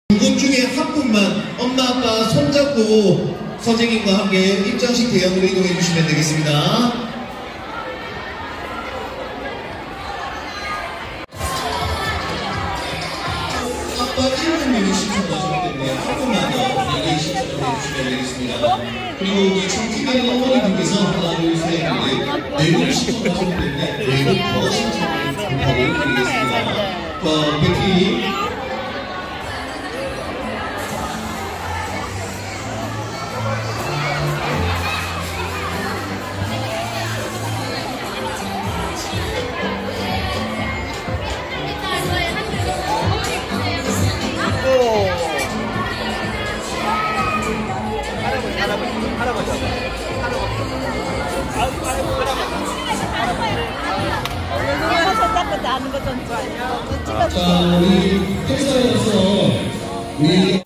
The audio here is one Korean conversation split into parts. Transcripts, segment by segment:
두 분 중에 한 분만 엄마 아빠 손잡고 선생님과 함께 입장식 대형으로 이동해 주시면 되겠습니다. 아빠 1분명이 신청하셨기 때문에 한 분만 더 분에게 신청해 주시면 되겠습니다. 그리고 우리 청팀의 어머니분께서 하나 둘셋 네분 신청하셨기 때문에 네분 더 신청을 부탁드리겠습니다. 백희 자, 우리 회사에서 우리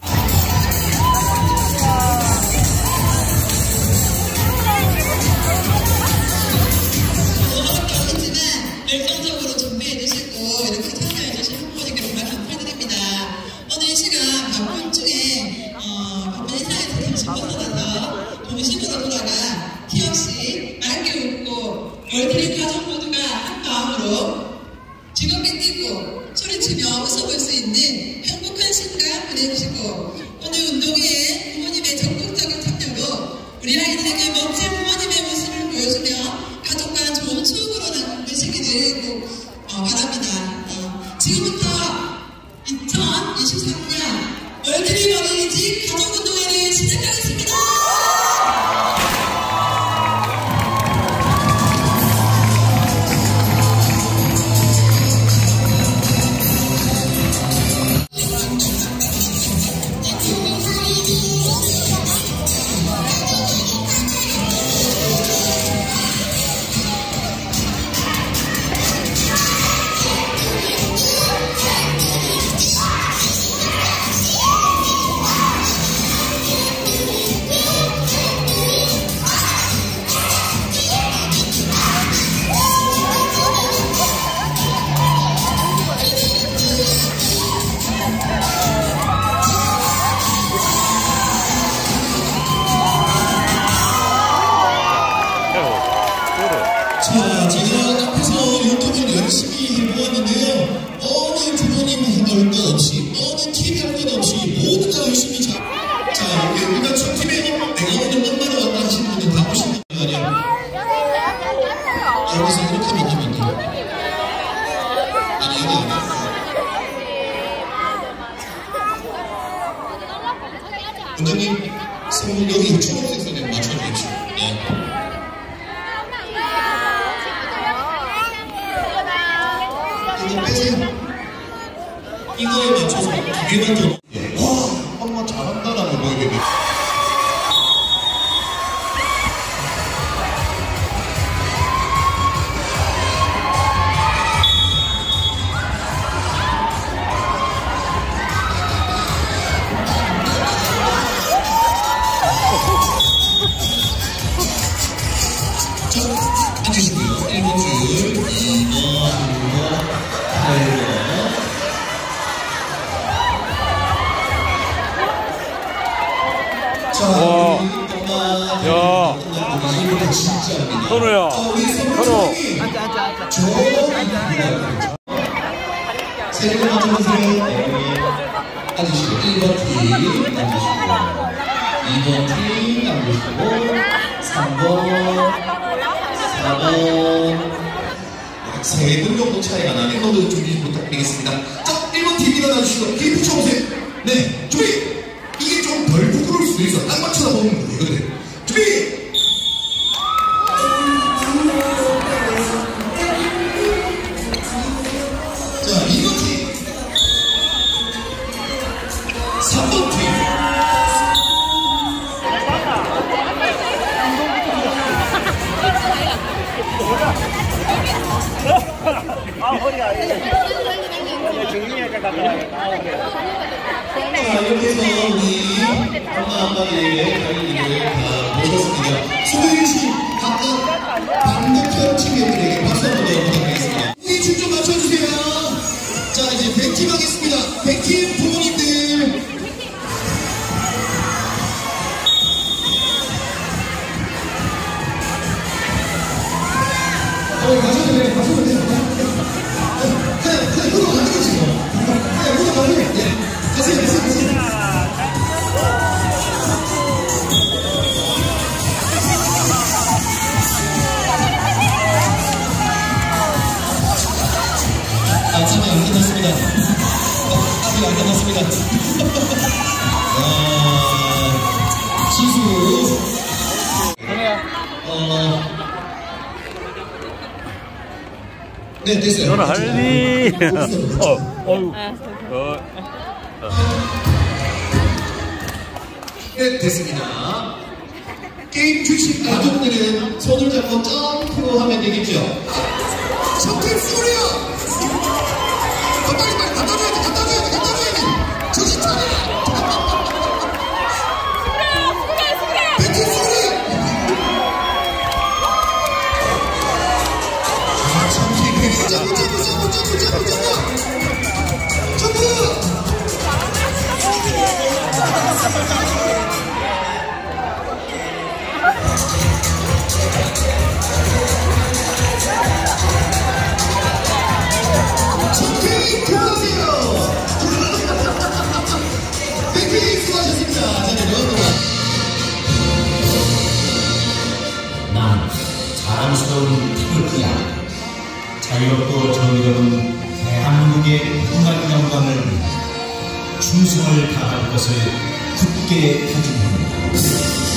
열정적으로 준비해 주시고 이렇게 참여해 주신 부모님께 정말 감사드립니다. 오늘 이 시간 바쁜 중에 바쁜 일상에서 잠시 벗어나서 정신으로 돌아가 티 없이 맑게 웃고 얼굴인 가족 모두가 한 마음으로 즐겁게 뛰고 소리치며 웃어볼 수 있는 행복한 시간 보내주시고 오늘 운동회에 부모님의 적극적인 참여로 우리 아이들에게 멋진 부모님의 모습을 보여주며 가족과 좋은 추억으로 남으시기를 바랍니다. 지금부터 2023년 월드림 어린이집 가족운동회를 시작하겠습니다. 자, 제가 앞에서 유튜브를 열심히 해보았는데요. 어느 부모님 할 것 없이, 어느 팀 할 것 없이 모두 다 열심히 자, 우리가 첫 팀에 내가 오늘 엄마로 왔다 하시는 분들 다 오신 거 아니에요? 여기서 이렇게 만나면 안 돼요. 아니, 여기 아니에요. 원장님, 선물 여기 초록색 선에 맞춰주십시오. 네. 이거에 맞춰서 두 개만 더. 와, 엄마 잘한다라는 거예요. 자, 앉으시고요. 1번 줄, 2번, 3번, 8번. 야, 현우야, 현우. 세 분 앉아보세요. 앉으시고 1번 팀 앉으시고 2번 팀 앉으시고 3번 4번 세 분 정도 차이가 나네. 너도 준비 부탁드리겠습니다. 자, 1번 팀 일어나주시고 뒤 붙여보세요. 네, 준비! 이게 좀 덜 부끄러울 수도 있어. 딱 맞춰다 보면 돼요. 그래. 준비! 자, 2번 팀. 3번 팀. 허리가. 정리해야 자, 이렇게 해서 우리 엄마 아빠들에게 저희들을 다 모셨습니다. 수고해주신 각각 반대편 팀원들에게 박수 한번 더 부탁드리겠습니다. 우리 춤 좀 맞춰주세요. 자, 이제 100팀 하겠습니다. 100팀 부모님들 네, 됐어요. 너는 할리. 어유. 네, 됐습니다. 게임 규칙 아동들은 손을 잡고 점프로 하면 되겠죠? 점프 소리야! 빨리 갖다 줘야지! 정신 차려! 배트 소리! 난 자랑스러운 태극기야. 자유롭고 정의로운 대한민국의 훌륭한 영광을 위해 충성을 다할 것을 굳게 다짐합니다.